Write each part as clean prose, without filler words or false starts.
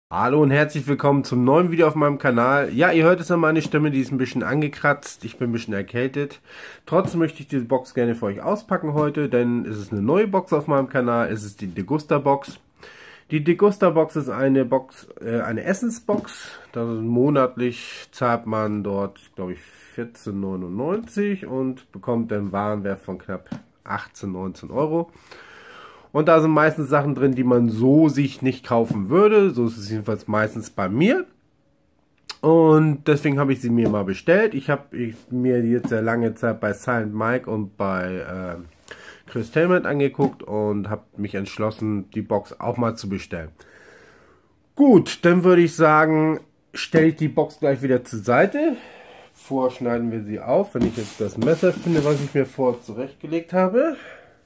Hallo und herzlich willkommen zum neuen Video auf meinem Kanal. Ja, ihr hört es an meiner Stimme, die ist ein bisschen angekratzt. Ich bin ein bisschen erkältet. Trotzdem möchte ich diese Box gerne für euch auspacken heute, denn es ist eine neue Box auf meinem Kanal. Es ist die Degusta Box. Die Degusta Box ist eine Box, eine Essensbox. Monatlich zahlt man dort, glaube ich, 14,99 und bekommt einen Warenwert von knapp 18, 19 Euro. Und da sind meistens Sachen drin, die man so sich nicht kaufen würde. So ist es jedenfalls meistens bei mir. Und deswegen habe ich sie mir mal bestellt. Ich habe mir jetzt sehr lange Zeit bei Silent Mike und bei Chris Tailman angeguckt und habe mich entschlossen, die Box auch mal zu bestellen. Gut, dann würde ich sagen, stelle ich die Box gleich wieder zur Seite. Vorschneiden wir sie auf, wenn ich jetzt das Messer finde, was ich mir vor zurechtgelegt habe.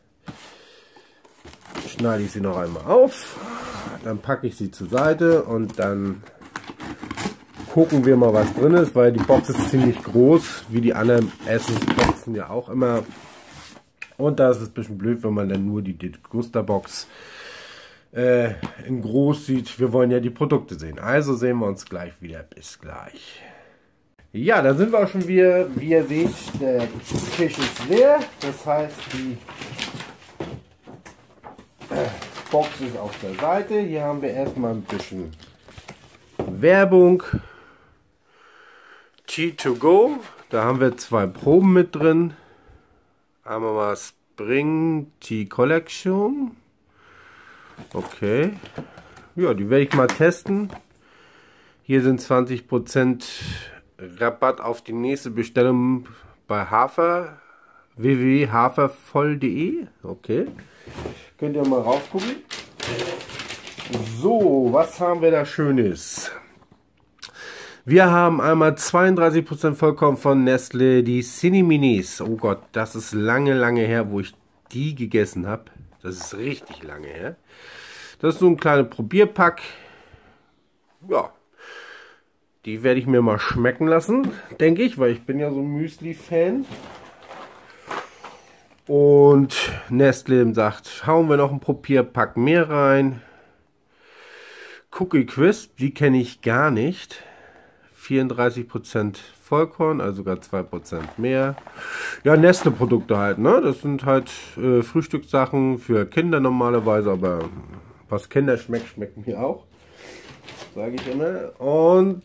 Schneide ich sie noch einmal auf, dann packe ich sie zur Seite und dann gucken wir mal, was drin ist, weil die Box ist ziemlich groß, wie die anderen Essensboxen ja auch immer. Und da ist es ein bisschen blöd, wenn man dann nur die Degusta Box in groß sieht. Wir wollen ja die Produkte sehen. Also sehen wir uns gleich wieder. Bis gleich. Ja, da sind wir auch schon wieder. Wie ihr seht, der Tisch ist leer. Das heißt, die Box ist auf der Seite. Hier haben wir erstmal ein bisschen Werbung. Tea2Go. Da haben wir zwei Proben mit drin. Einmal mal Spring Tea Collection. Okay. Ja, die werde ich mal testen. Hier sind 20% Rabatt auf die nächste Bestellung bei Hafer. www.hafervoll.de. Okay. Könnt ihr mal raufgucken. So, was haben wir da Schönes? Wir haben einmal 32% Vollkorn von Nestle, die Cineminis. Oh Gott, das ist lange, lange her, wo ich die gegessen habe. Das ist richtig lange her. Das ist so ein kleiner Probierpack. Ja, die werde ich mir mal schmecken lassen, denke ich, weil ich bin ja so ein Müsli-Fan. Und Nestle sagt, hauen wir noch ein Probierpack mehr rein. Cookie Crisp, die kenne ich gar nicht. 34% Vollkorn, also sogar 2% mehr. Ja, Nestle-Produkte halt, ne? Das sind halt Frühstückssachen für Kinder normalerweise, aber was Kinder schmeckt, schmeckt mir auch. Sage ich immer. Und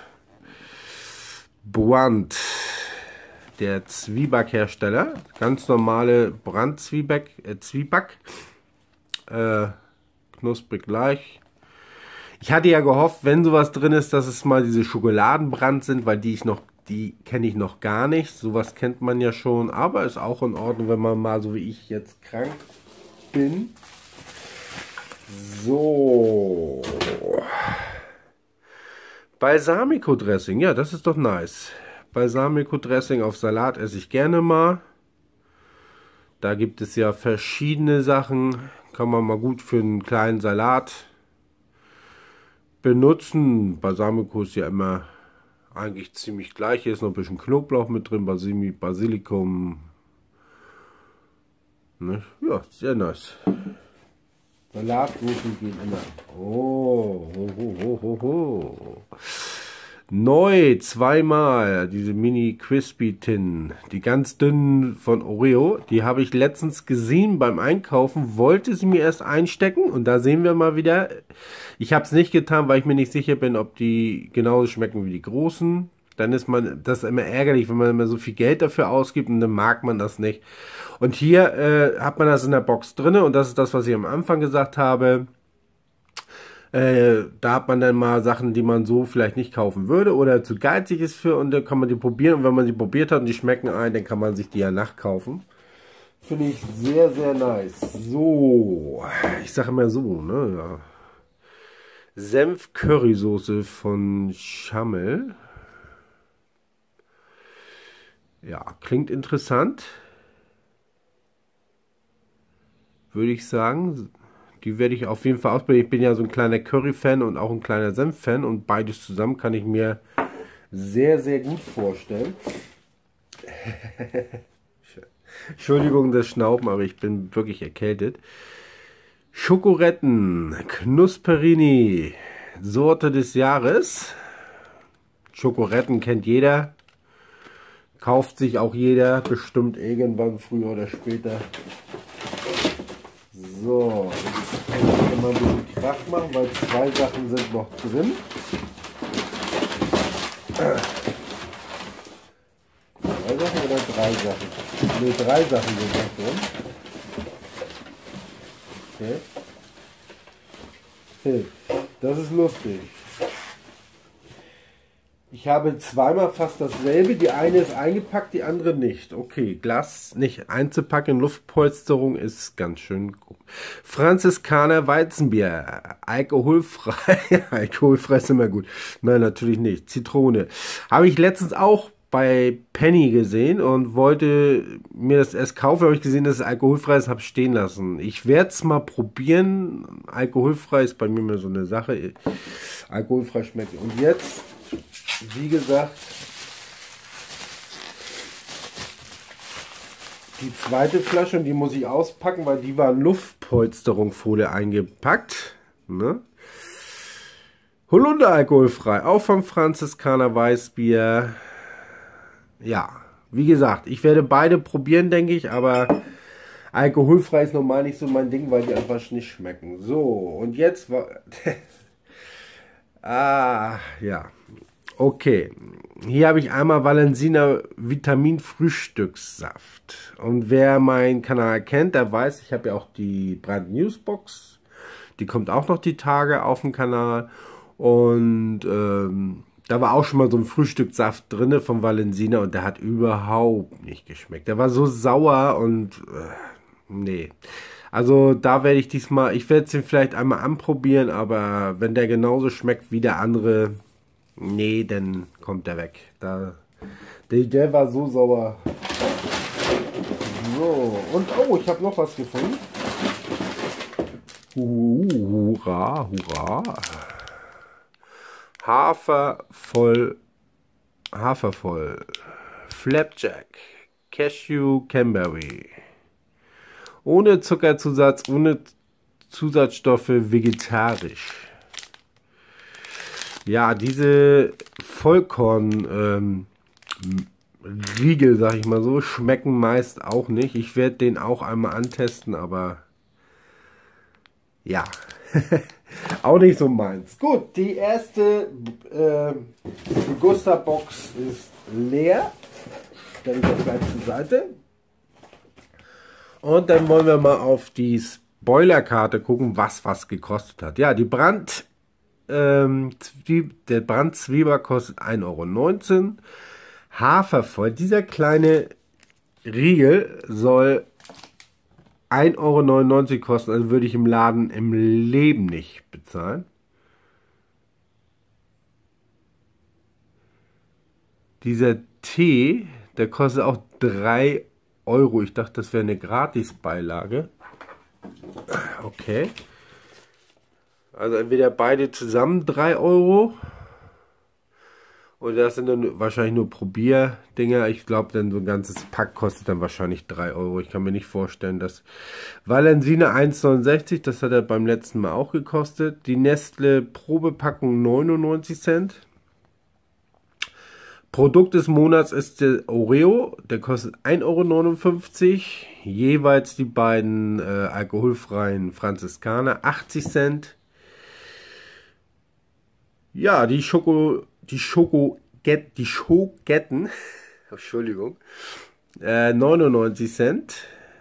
Brandt, der Zwiebackhersteller, ganz normale Brandt-Zwieback, knusprig gleich. Ich hatte ja gehofft, wenn sowas drin ist, dass es mal diese Schokoladenbrand sind, weil die kenne ich noch gar nicht. Sowas kennt man ja schon, aber ist auch in Ordnung, wenn man mal so wie ich jetzt krank bin. So. Balsamico Dressing, ja, das ist doch nice. Balsamico Dressing auf Salat esse ich gerne mal. Da gibt es ja verschiedene Sachen. Kann man mal gut für einen kleinen Salat benutzen. Balsamico ist ja immer eigentlich ziemlich gleich. Hier ist noch ein bisschen Knoblauch mit drin, Basilikum. Ne? Ja, sehr nice. Salatsoßen gehen immer. Oh, ho, ho, ho, ho, ho. Neu, zweimal, diese Mini Crispy Tin, die ganz dünnen von Oreo, die habe ich letztens gesehen beim Einkaufen, wollte sie mir erst einstecken und da sehen wir mal wieder, ich habe es nicht getan, weil ich mir nicht sicher bin, ob die genauso schmecken wie die großen. Dann ist das immer ärgerlich, wenn man immer so viel Geld dafür ausgibt und dann mag man das nicht. Und hier hat man das in der Box drin und das ist das, was ich am Anfang gesagt habe. Da hat man dann mal Sachen, die man so vielleicht nicht kaufen würde oder zu geizig ist für und dann kann man die probieren und wenn man sie probiert hat und die schmecken ein, dann kann man sich die ja nachkaufen. Finde ich sehr, sehr nice. So, ich sage immer so, ne? Ja. Senf-Currysoße von Schammel. Ja, klingt interessant. Würde ich sagen. Die werde ich auf jeden Fall ausprobieren. Ich bin ja so ein kleiner Curry-Fan und auch ein kleiner Senf-Fan. Und beides zusammen kann ich mir sehr, sehr gut vorstellen. Entschuldigung das Schnauben, aber ich bin wirklich erkältet. Schokoretten, Knusperini. Sorte des Jahres. Schokoretten kennt jeder. Kauft sich auch jeder, bestimmt irgendwann früher oder später. So, jetzt kann ich mal ein bisschen Krach machen, weil 2 Sachen sind noch drin. 2 Sachen oder 3 Sachen? Ne, 3 Sachen sind noch drin. Okay. Hey, das ist lustig. Ich habe zweimal fast dasselbe. Die eine ist eingepackt, die andere nicht. Okay, Glas nicht einzupacken, Luftpolsterung ist ganz schön gut. Franziskaner Weizenbier, alkoholfrei. Alkoholfrei ist immer gut. Nein, natürlich nicht. Zitrone. Habe ich letztens auch bei Penny gesehen und wollte mir das erst kaufen. Habe ich gesehen, dass es alkoholfrei ist, habe es stehen lassen. Ich werde es mal probieren. Alkoholfrei ist bei mir immer so eine Sache. Alkoholfrei schmeckt. Und jetzt, wie gesagt, die zweite Flasche, und die muss ich auspacken, weil die war in Luftpolsterungsfolie eingepackt. Ne? Holunder alkoholfrei, auch vom Franziskaner Weißbier. Ja, wie gesagt, ich werde beide probieren, denke ich, aber alkoholfrei ist normal nicht so mein Ding, weil die einfach nicht schmecken. So, und jetzt war... ja. Okay, hier habe ich einmal Valensina Vitamin Frühstückssaft. Und wer meinen Kanal kennt, der weiß, ich habe ja auch die Brand News Box. Die kommt auch noch die Tage auf dem Kanal. Und da war auch schon mal so ein Frühstückssaft drin von Valensina und der hat überhaupt nicht geschmeckt. Der war so sauer und nee. Also da werde ich diesmal, ich werde es vielleicht einmal anprobieren, aber wenn der genauso schmeckt wie der andere... Nee, dann kommt der weg. Der war so sauer. So, und oh, ich habe noch was gefunden. Hurra, hurra. Hafervoll. Flapjack. Cashew Cranberry. Ohne Zuckerzusatz, ohne Zusatzstoffe, vegetarisch. Ja, diese Vollkorn Riegel, sag ich mal so, schmecken meist auch nicht. Ich werde den auch einmal antesten, aber ja, auch nicht so meins. Gut, die erste Gusta-Box ist leer. Stelle ich das gleich zur Seite. Und dann wollen wir mal auf die Spoilerkarte gucken, was gekostet hat. Ja, die der Brandzwieber kostet 1,19 €. Hafervoll, dieser kleine Riegel soll 1,99 € kosten, also würde ich im Laden im Leben nicht bezahlen. Dieser Tee, der kostet auch 3 €. Ich dachte, das wäre eine Gratisbeilage. Okay. Also entweder beide zusammen 3 € oder das sind dann wahrscheinlich nur Probierdinger. Ich glaube, dann so ein ganzes Pack kostet dann wahrscheinlich 3 €. Ich kann mir nicht vorstellen, dass Valensina 1,69, das hat er beim letzten Mal auch gekostet. Die Nestle Probepackung 99 Cent. Produkt des Monats ist der Oreo, der kostet 1,59 €. Jeweils die beiden alkoholfreien Franziskaner 80 Cent. Ja, die Schoketten, Entschuldigung, 99 Cent.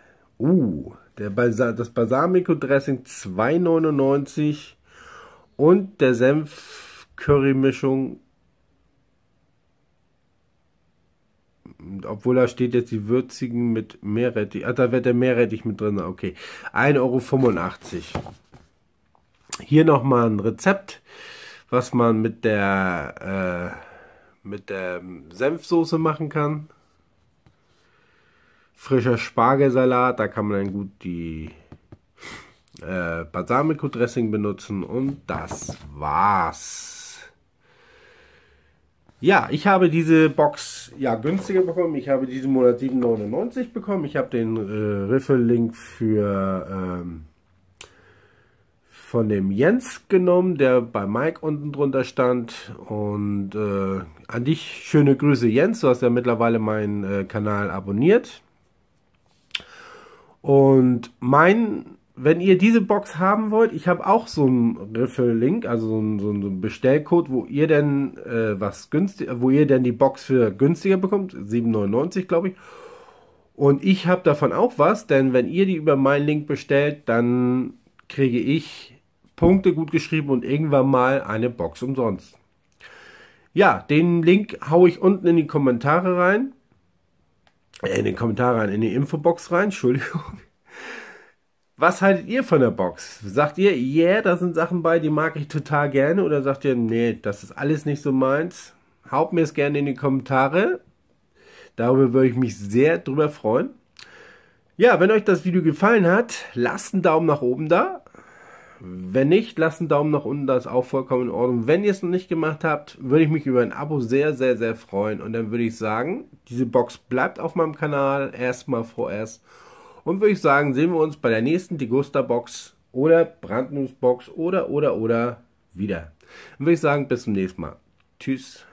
Das Balsamico-Dressing 2,99 € und der Senf-Curry-Mischung, obwohl da steht jetzt die würzigen mit Meerrettich, da wird der Meerrettich mit drin, okay, 1,85 €. Hier nochmal ein Rezept, was man mit der Senfsoße machen kann. Frischer Spargelsalat, da kann man dann gut die Balsamico-Dressing benutzen und das war's. Ja, ich habe diese Box ja günstiger bekommen. Ich habe diesen Monat 7,99 € bekommen. Ich habe den Riffel-Link von dem Jens genommen, der bei Mike unten drunter stand. Und an dich schöne Grüße, Jens. Du hast ja mittlerweile meinen Kanal abonniert. Und wenn ihr diese Box haben wollt, ich habe auch so einen Refill-Link, also so einen Bestellcode, wo ihr denn die Box für günstiger bekommt, 7,99 glaube ich. Und ich habe davon auch was, denn wenn ihr die über meinen Link bestellt, dann kriege ich Punkte gut geschrieben und irgendwann mal eine Box umsonst. Ja, den Link haue ich unten in die Kommentare rein. In die Infobox rein, Entschuldigung. Was haltet ihr von der Box? Sagt ihr, yeah, da sind Sachen bei, die mag ich total gerne? Oder sagt ihr, nee, das ist alles nicht so meins? Haut mir es gerne in die Kommentare. Darüber würde ich mich sehr drüber freuen. Ja, wenn euch das Video gefallen hat, lasst einen Daumen nach oben da. Wenn nicht, lasst einen Daumen nach unten, das ist auch vollkommen in Ordnung. Wenn ihr es noch nicht gemacht habt, würde ich mich über ein Abo sehr, sehr, sehr freuen. Und dann würde ich sagen, diese Box bleibt auf meinem Kanal erstmal vorerst. Und würde ich sagen, sehen wir uns bei der nächsten Degusta Box oder Brandnews Box oder wieder. Dann würde ich sagen, bis zum nächsten Mal. Tschüss.